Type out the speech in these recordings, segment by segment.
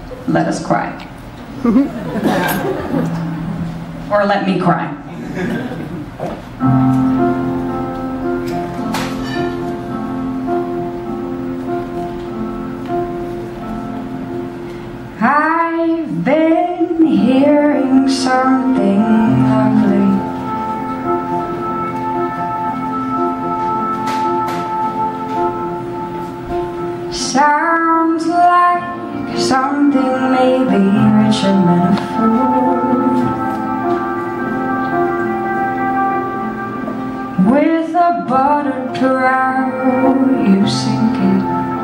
let us cry. Or let me cry. I've been hearing something lovely. Sounds like something maybe rich and metaphor, with a buttered prow you sink it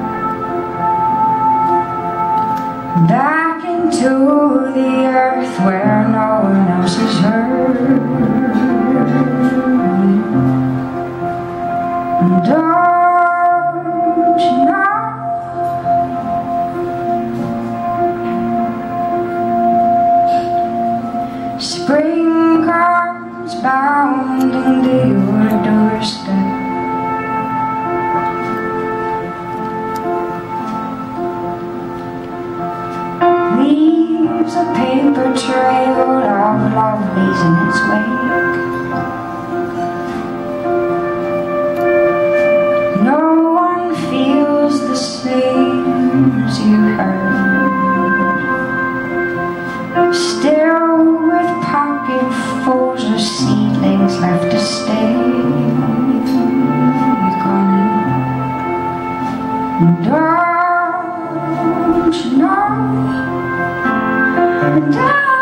back into the earth where no one else has heard. Don't you know? Spring comes bounding to your doorstep. Leaves a paper trail of lovelies in its wake. No one feels the same as you heard. Still with pocketfuls of seedlings left to stay. You're gonna, don't you know?